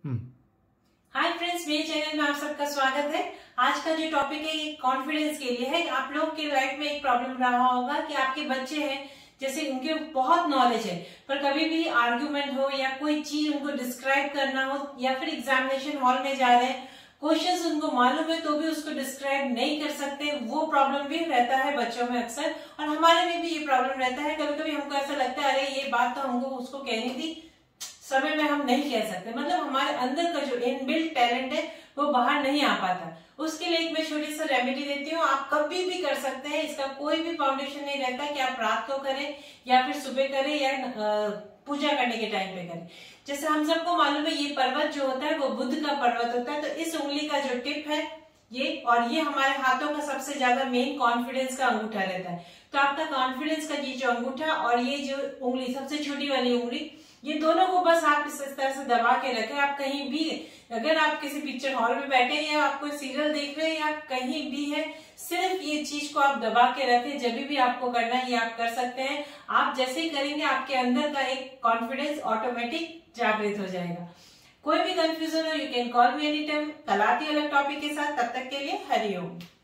Hi friends, मेरे channel में आप सबका स्वागत है। आज का जो टॉपिक है ये कॉन्फिडेंस के लिए है। आप लोग के लाइफ में एक प्रॉब्लम रहा होगा कि आपके बच्चे हैं, जैसे उनके बहुत नॉलेज है पर कभी भी आर्ग्यूमेंट हो या कोई चीज उनको डिस्क्राइब करना हो या फिर एग्जामिनेशन हॉल में जा रहे हैं, क्वेश्चंस उनको मालूम है तो भी उसको डिस्क्राइब नहीं कर सकते। वो प्रॉब्लम भी रहता है बच्चों में अक्सर, और हमारे में भी ये प्रॉब्लम रहता है। कभी कभी हमको ऐसा लगता है अरे ये बात तो हमको उसको कहनी थी, समय में हम नहीं कह सकते। मतलब हमारे अंदर का जो इनबिल्ट टैलेंट है वो बाहर नहीं आ पाता। उसके लिए एक मैं छोटी सी रेमेडी देती हूँ, आप कभी भी कर सकते हैं। इसका कोई भी फाउंडेशन नहीं रहता कि आप रात को करें या फिर सुबह करें या पूजा करने के टाइम पे करें। जैसे हम सबको मालूम है ये पर्वत जो होता है वो बुद्ध का पर्वत होता है। तो इस उंगली का जो टिप है ये, और ये हमारे हाथों का सबसे ज्यादा मेन कॉन्फिडेंस का अंगूठा रहता है। तो आपका कॉन्फिडेंस का ये जो अंगूठा और ये जो उंगली सबसे छोटी वाली उंगली, ये दोनों को बस आप इस तरह से दबा के रखें। आप कहीं भी, अगर आप किसी पिक्चर हॉल में बैठे हैं या आप कोई सीरियल देख रहे हैं या कहीं भी है, सिर्फ ये चीज को आप दबा के रखें। जब भी आपको करना है ये आप कर सकते हैं। आप जैसे ही करेंगे आपके अंदर का एक कॉन्फिडेंस ऑटोमेटिक जागृत हो जाएगा। कोई भी कंफ्यूजन हो, you can call me any time. कल आती अलग टॉपिक के साथ, तब तक के लिए हरिओम।